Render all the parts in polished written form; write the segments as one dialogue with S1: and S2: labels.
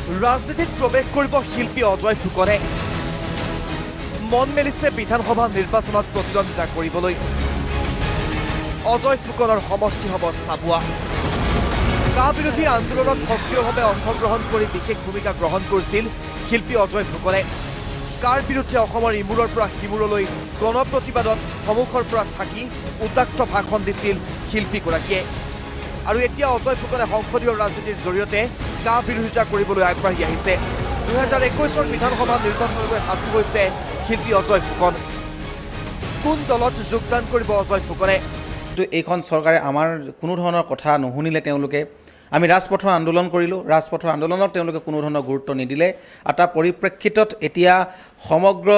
S1: ৰাজনীতিত প্ৰৱেশ কৰিব শিল্পী অজয় ফুকনে মন মেলিছে বিধানসভা নিৰ্বাচনত প্ৰতিদ্বন্দ্বিতা কৰিবলৈ অজয় ফুকনৰ সমষ্টি হ'ব চাবুৱা কা বিৰোধী আন্দোলনত সক্ৰিয়ভাৱে অংশগ্ৰহণ কৰি বিশেষ ভূমিকা গ্ৰহণ কৰিছিল শিল্পী অজয় ফুকনে কাৰ বিৰুদ্ধে অসমৰ ইমূৰৰ পৰা সিমূৰলৈ গণপ্ৰতিবাদত সন্মুখৰ পৰা থাকি উত্তাক্ত ভাষণ দিছিল শিল্পীগৰাকীয়ে আৰু এতিয়া অজয় ফুকনে সংসদীয় ৰাজনীতিৰ জৰিয়তে কা বিৰোধিতা কৰিবলৈ আগবাঢ়ি আহিছে 2021 বিধানসভা নিৰ্বাচনলৈ সাজু হৈছে শিল্পী অজয় ফুকন কোন দলত যোগদান কৰিব অজয় ফুকনে
S2: এইখন চৰকাৰে আমাৰ কোনো ধৰণৰ কথা নুশুনিলে তেওঁলোকে আমি ৰাজপথৰ আন্দোলন কৰিলোঁ ৰাজপথৰ আন্দোলনক তেওঁলোকে কোনো ধৰণৰ গুৰুত্ব নিদিলে আৰু তাৰ পৰিপ্ৰেক্ষিতত এতিয়া সমগ্ৰ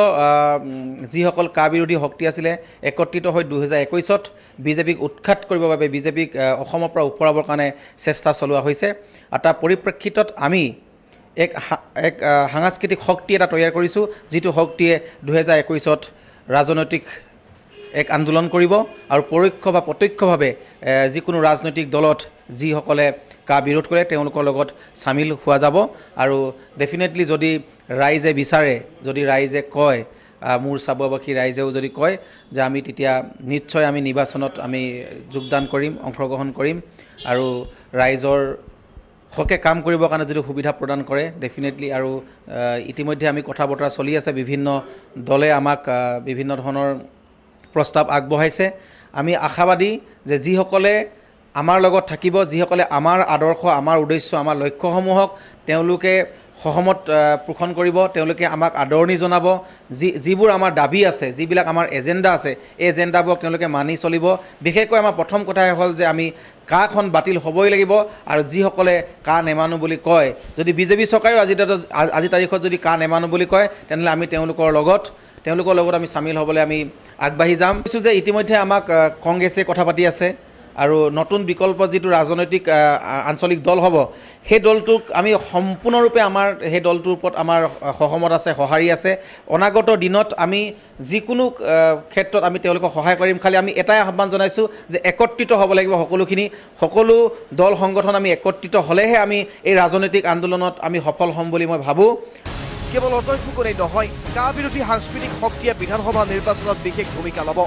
S2: যিসকল কা বিৰোধী শক্তি আছিলে একত্ৰিত হৈ 2021ত বিজেপিক উৎখাত কৰিবৰ বাবে বিজেপিক অসমৰ পৰা উফৰাবৰ কাৰণে চেষ্টা চলোৱা হৈছে আৰু তাৰ পৰিপ্ৰেক্ষিতত আমি এক সাংস্কৃতিক শক্তি এটা তৈয়াৰ কৰিছোঁ যিটো শক্তিয়ে 2021ত ৰাজনৈতিক এক আন্দোলন কৰিব আৰু পৰোক্ষ বা প্ৰত্যক্ষভাৱে যিকোনো ৰাজনৈতিক দলত যিসকলে কা বিৰোধ কৰে তেওঁলোকৰ লগত সামিল হোৱা যাব আৰু ডেফিনেটলি যদি ৰাইজে বিচাৰে যদি ৰাইজে কয় মোৰ চাবুৱাবাসী ৰাইজেও যদি কয় যে আমি তেতিয়া নিশ্চয় আমি নিৰ্বাচনত আমি যোগদান কৰিম অংশগ্ৰহণ কৰিম আৰু ৰাইজৰ হকে কাম কৰিবৰ কাৰণে যদি সুবিধা প্ৰদান কৰে ডেফিনেটলি আৰু ইতিমধ্যে আমি কথা বতৰা চলি আছে বিভিন্ন দলে আমাক বিভিন্ন ধৰণৰ প্ৰস্তাৱ আগবঢ়াইছে আমি আশাবাদী যে যিসকলে আমাৰ লগত থাকিব যিসকলে আমাৰ আদৰ্শ আমাৰ উদ্দেশ্য আমাৰ লক্ষ্যসমূহক তেওঁলোকে সহমত পোষণ কৰিব তেওঁলোকে আমাক আদৰণি জনাব যিবোৰ আমাৰ দাবী আছে যিবিলাক আমাৰ এজেণ্ডা আছে এই এজেণ্ডাবোৰক তেওঁলোকে মানি চলিব বিশেষকৈ আমাৰ প্ৰথম কথাই হ'ল যে আমি কাখন বাতিল হ'বই লাগিব আৰু যিসকলে কা নেমানো বুলি কয় যদি বিজেপি চৰকাৰেও আজি তাৰিখত যদি কা নেমানো বুলি কয় তেনেহ'লে আমি তেওঁলোকৰ লগত আমি সামিল হ'বলৈ আমি আগবাঢ়ি যাম কিছু যে ইতিমধ্যে আমাক কংগ্ৰেছে কথা পাতি আছে আৰু নতুন বিকল্প যিটো ৰাজনৈতিক আঞ্চলিক দল হ'ব সেই দলটোক আমি সম্পূৰ্ণৰূপে আমাৰ সেই দলটোৰ ওপৰত আমাৰ সহমত আছে সঁহাৰি আছে অনাগত দিনত আমি যিকোনো ক্ষেত্ৰত আমি তেওঁলোকক সহায় কৰিম খালি আমি এটাই আহ্বান জনাইছোঁ যে একত্ৰিত হ'ব লাগিব সকলো দল সংগঠন আমি একত্ৰিত হ'লেহে আমি এই ৰাজনৈতিক আন্দোলনত আমি সফল হ'ম বুলি মই ভাবোঁ
S1: কেৱল অজয় ফুকনেই নহয় কা বিৰোধী সাংস্কৃতিক শক্তিয়ে বিধানসভা নিৰ্বাচনত বিশেষ ভূমিকা ল'ব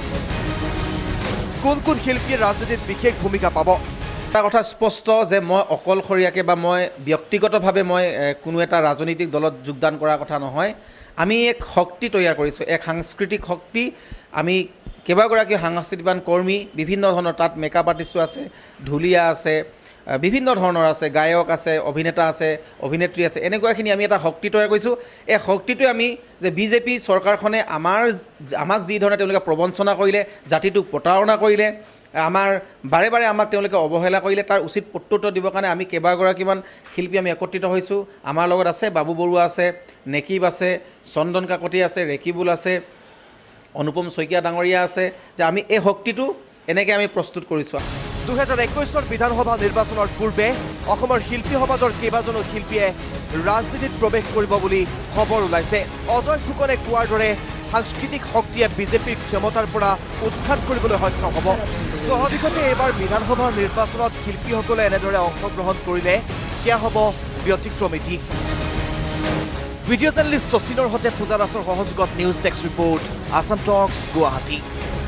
S1: কোন শিল্পীয়ে ৰাজনীতিত বিশেষ ভূমিকা পাব
S2: এটা কথা স্পষ্ট যে মই অকলশৰীয়াকৈ বা মই ব্যক্তিগতভাৱে মই কোনো এটা ৰাজনৈতিক দলত যোগদান কৰাৰ কথা নহয় আমি এক শক্তি তৈয়াৰ কৰিছোঁ এক সাংস্কৃতিক শক্তি আমি কেইবাগৰাকী সাংস্কৃতিবান কৰ্মী বিভিন্ন ধৰণৰ তাত মেকআপ আৰ্টিষ্টো আছে ঢুলীয়া আছে বিভিন্ন ধৰণৰ আছে গায়ক আছে অভিনেতা আছে অভিনেত্ৰী আছে এনেকুৱাখিনি আমি এটা শক্তি তৈয়াৰ কৰিছোঁ এই শক্তিটোৱে আমি যে বিজেপি চৰকাৰখনে আমাক যি ধৰণে তেওঁলোকে প্ৰবঞ্চনা কৰিলে জাতিটোক প্ৰতাৰণা কৰিলে আমাৰ বাৰে বাৰে আমাক তেওঁলোকে অৱহেলা কৰিলে তাৰ উচিত প্ৰত্যুত্তৰ দিবৰ কাৰণে আমি কেইবাগৰাকীমান শিল্পী আমি একত্ৰিত হৈছোঁ আমাৰ লগত আছে বাবু বৰুৱা আছে নেকিব আছে চন্দন কাকতি আছে ৰেকিবুল আছে অনুপম শইকীয়া ডাঙৰীয়া আছে যে আমি এই শক্তিটো এনেকৈ আমি প্ৰস্তুত কৰিছোঁ
S1: 2021 বিধানসভা নিৰ্বাচনৰ পূৰ্বে অসমৰ শিল্পী সমাজৰ কেইবাজনো শিল্পীয়ে ৰাজনীতিত প্ৰৱেশ কৰিব বুলি খবৰ ওলাইছে অজয় ফুকনে কোৱাৰ দৰে সাংস্কৃতিক শক্তিয়ে বিজেপিৰ ক্ষমতাৰ পৰা উৎখাত কৰিবলৈ সক্ষম হ'ব স্বাভাৱিকতে এইবাৰ বিধানসভা নিৰ্বাচনত শিল্পীসকলে এনেদৰে অংশগ্ৰহণ কৰিলে সেয়া হ'ব ব্যতিক্ৰমী ভিডিঅ' জাৰ্নেলিষ্ট শচীনৰ সৈতে পূজা দাসৰ সহযোগত news desk report Assam talks Guwahati